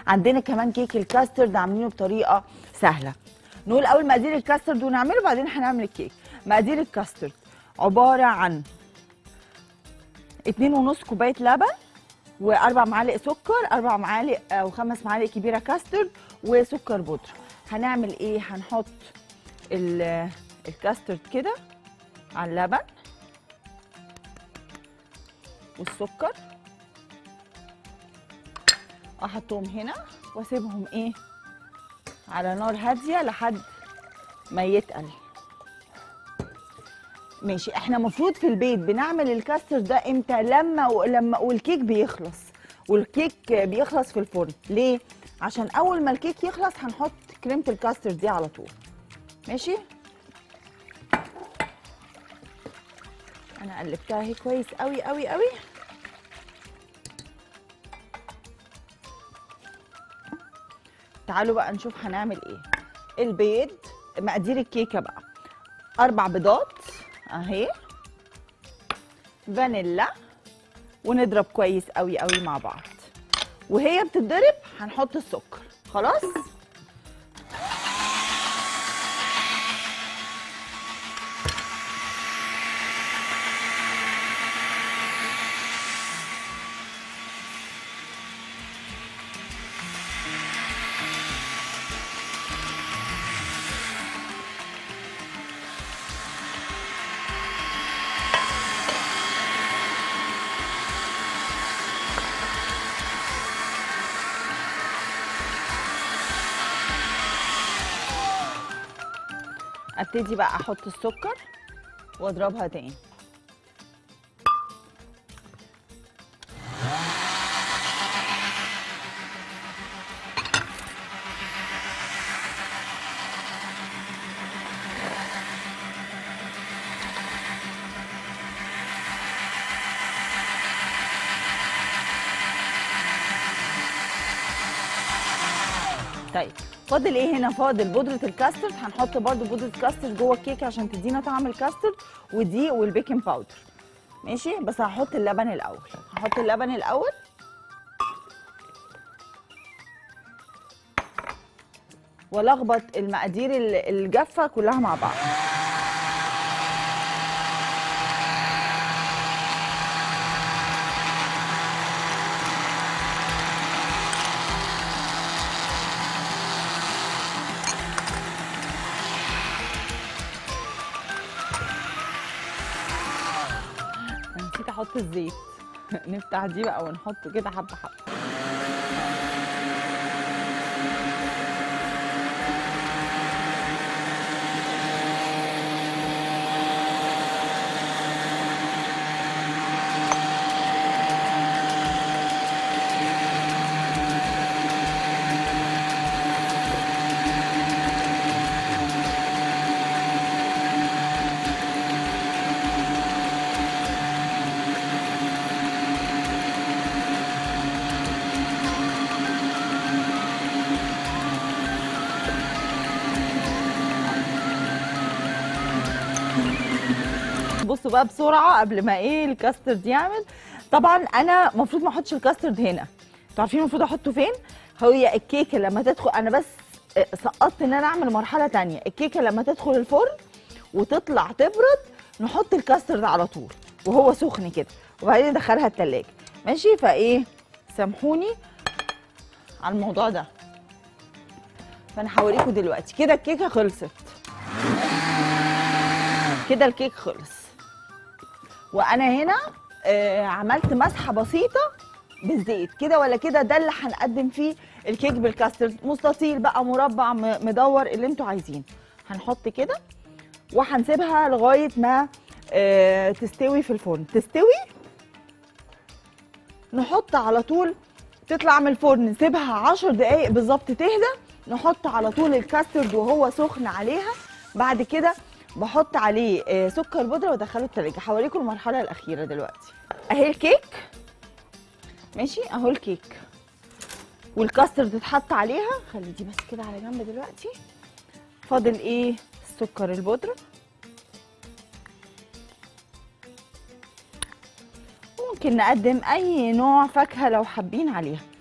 عندنا كمان كيك الكاسترد عاملينه بطريقه سهله. نقول اول مقادير الكاسترد ونعمله وبعدين هنعمل الكيك. مقادير الكاسترد عباره عن 2.5 كوبايه لبن، و4 معالق سكر، 4 معالق او 5 معالق كبيره كاسترد، وسكر بودره. هنعمل ايه؟ هنحط الكاسترد كده على اللبن والسكر، احطهم هنا واسيبهم ايه على نار هاديه لحد ما يتقل. ماشي. احنا المفروض في البيت بنعمل الكاسترد ده امتى؟ لما والكيك بيخلص، والكيك بيخلص في الفرن. ليه؟ عشان اول ما الكيك يخلص هنحط كريمه الكاسترد دي على طول. ماشي. انا قلبتها اهي كويس قوي قوي قوي. تعالوا بقى نشوف هنعمل ايه. البيض، مقادير الكيكه بقى: 4 بيضات اهي، فانيلا، ونضرب كويس قوي قوي مع بعض. وهي بتتضرب هنحط السكر. خلاص. ابتدي بقى احط السكر واضربها تاني. طيب فاضل ايه هنا؟ فاضل بودره الكاسترد. هنحط برده بودره الكاسترد جوه الكيكه عشان تدينا طعم الكاسترد، ودي والبيكنج باودر. ماشي. بس هحط اللبن الاول. هحط اللبن الاول والخبط المقادير الجافه كلها مع بعض. نسيت احط الزيت. نفتح دي بقى ونحطه كده حبه حبه. بصوا بقى بسرعه قبل ما ايه الكاسترد يعمل. طبعا انا المفروض ما احطش الكاسترد هنا. انتوا عارفين المفروض احطه فين؟ هي الكيكه لما تدخل، انا بس سقطت ان انا اعمل مرحله تانية. الكيكه لما تدخل الفرن وتطلع تبرد نحط الكاسترد على طول وهو سخن كده، وبعدين ندخلها التلاجة. ماشي. فايه سامحوني على الموضوع ده. فانا هوريكم دلوقتي. كده الكيكه خلصت. كده الكيك خلص. وانا هنا عملت مسحه بسيطه بالزيت كده ولا كده. ده اللي هنقدم فيه الكيك بالكاسترد. مستطيل بقى، مربع، مدور، اللي انتوا عايزينه. هنحط كده وهنسيبها لغايه ما تستوي في الفرن. تستوي نحط على طول، تطلع من الفرن نسيبها 10 دقايق بالظبط تهدى. نحط على طول الكاسترد وهو سخن عليها. بعد كده بحط عليه سكر بودره وادخله التلاجة. هوريكم المرحله الاخيره دلوقتي. اهي الكيك. ماشي. اهو الكيك والكاسترد اتحط عليها. خلي دي بس كده على جنب دلوقتي. فاضل ايه؟ السكر البودره. ممكن نقدم اي نوع فاكهه لو حابين عليها.